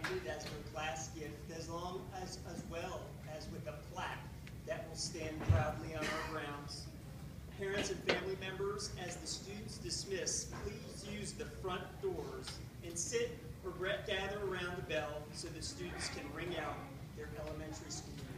handed as their class gift, as well as with a plaque that will stand proudly on our grounds. Parents and family members, as the students dismiss, please use the front doors and sit or gather around the bell so the students can ring out their elementary school name.